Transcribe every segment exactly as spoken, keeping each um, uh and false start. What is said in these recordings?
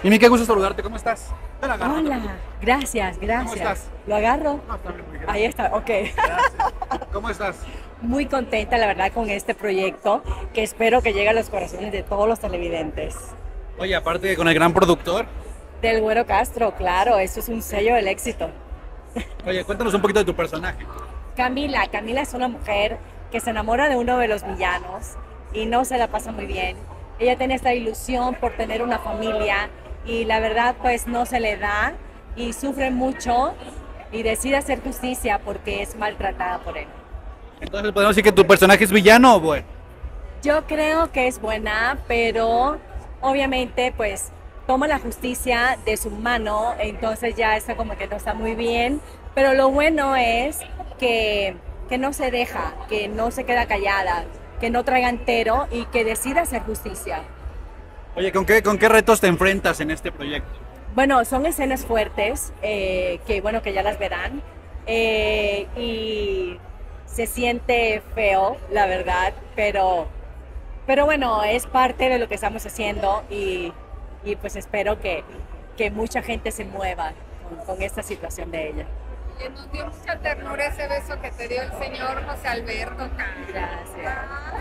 Mimi, qué gusto saludarte, ¿cómo estás? Te la agarro, no te Hola, preocupes. gracias, gracias. ¿Cómo estás? ¿Lo agarro? No, está bien, muy bien. Ahí está, ok. Gracias. ¿Cómo estás? Muy contenta, la verdad, con este proyecto que espero que llegue a los corazones de todos los televidentes. Oye, aparte con el gran productor, Del Güero Castro, claro, eso es un sello del éxito. oye, cuéntanos un poquito de tu personaje. Camila, Camila es una mujer que se enamora de uno de los villanos y no se la pasa muy bien. Ella tiene esta ilusión por tener una familia y la verdad pues no se le da y sufre mucho y decide hacer justicia porque es maltratada por él. Entonces, ¿podemos decir que tu personaje es villano o bueno? Yo creo que es buena, pero obviamente pues toma la justicia de su mano, entonces ya está como que no está muy bien, pero lo bueno es que, que no se deja, que no se queda callada, que no traiga entero y que decida hacer justicia. Oye, ¿con qué, con qué retos te enfrentas en este proyecto? Bueno, son escenas fuertes, eh, que bueno, que ya las verán, eh, y se siente feo, la verdad, pero, pero bueno, es parte de lo que estamos haciendo y, y pues espero que, que mucha gente se mueva con, con esta situación de ella. Y nos dio mucha ternura ese beso que te dio el señor José Alberto. Gracias.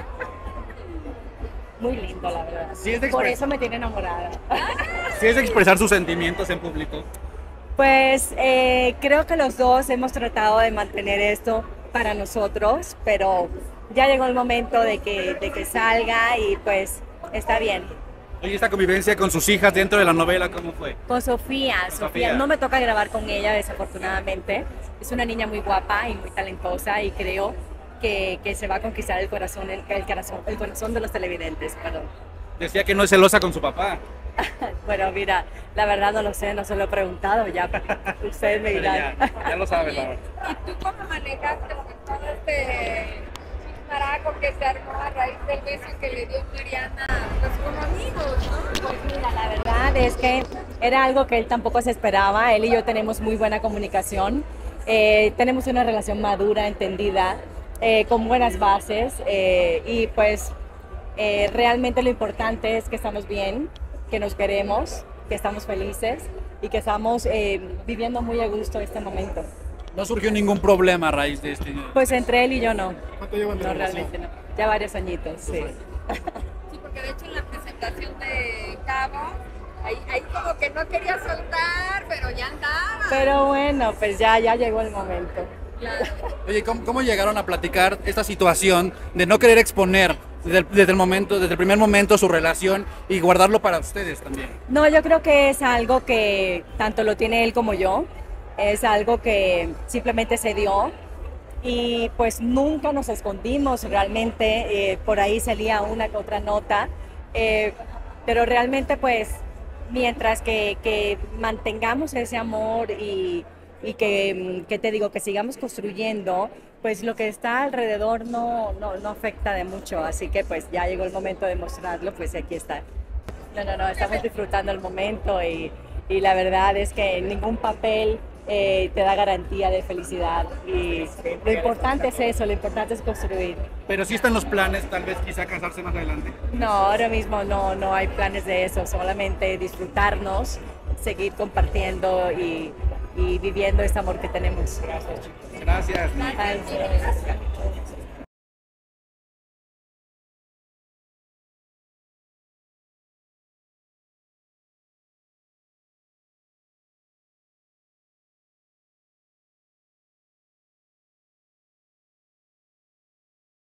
Muy lindo, la verdad. Sí, es de Por expres- eso me tiene enamorada. Sí, es expresar sus sentimientos en público. Pues eh, creo que los dos hemos tratado de mantener esto para nosotros, pero ya llegó el momento de que, de que salga y pues está bien. Oye, esta convivencia con sus hijas dentro de la novela, ¿cómo fue? Con Sofía, Sofía, Sofía. no me toca grabar con ella desafortunadamente. Es una niña muy guapa y muy talentosa y creo que, que se va a conquistar el corazón, el, el corazón, el corazón de los televidentes, perdón. Decía que no es celosa con su papá. Bueno, mira, la verdad no lo sé, no se lo he preguntado ya. Ustedes me Pero dirán. ya, ya lo sabes, la verdad. ¿Y tú cómo manejaste pues, todo este maraco que se armó a raíz del beso que le dio Mariana pues como amigos, ¿no? Pues mira, la verdad es que era algo que él tampoco se esperaba. Él y yo tenemos muy buena comunicación. Eh, tenemos una relación madura, entendida, eh, con buenas bases. eh, y pues eh, realmente lo importante es que estamos bien, que nos queremos, que estamos felices y que estamos eh, viviendo muy a gusto este momento. No surgió ningún problema a raíz de este. Pues entre él y yo no. ¿Cuánto llevan de No, relación? realmente no. Ya varios añitos, sí. Sí, porque de hecho en la presentación de Cabo, ahí, ahí como que no quería soltar, pero ya andaba. Pero bueno, pues ya, ya llegó el momento. Claro. Oye, ¿cómo, cómo llegaron a platicar esta situación de no querer exponer desde el, desde el momento, desde el primer momento su relación y guardarlo para ustedes también? No, yo creo que es algo que tanto lo tiene él como yo. Es algo que simplemente se dio y pues nunca nos escondimos realmente. Eh, por ahí salía una que otra nota, eh, pero realmente pues mientras que, que mantengamos ese amor y, y que, mm, ¿qué te digo? Que sigamos construyendo, pues lo que está alrededor no, no, no afecta de mucho, así que pues ya llegó el momento de mostrarlo, pues aquí está. No, no, no, estamos disfrutando el momento y, y la verdad es que ningún papel eh, te da garantía de felicidad y lo importante es eso, lo importante es construir. Pero sí están los planes, tal vez quizá casarse más adelante. No, ahora mismo no, no hay planes de eso, solamente disfrutarnos, seguir compartiendo y, y viviendo este amor que tenemos. Gracias. Gracias.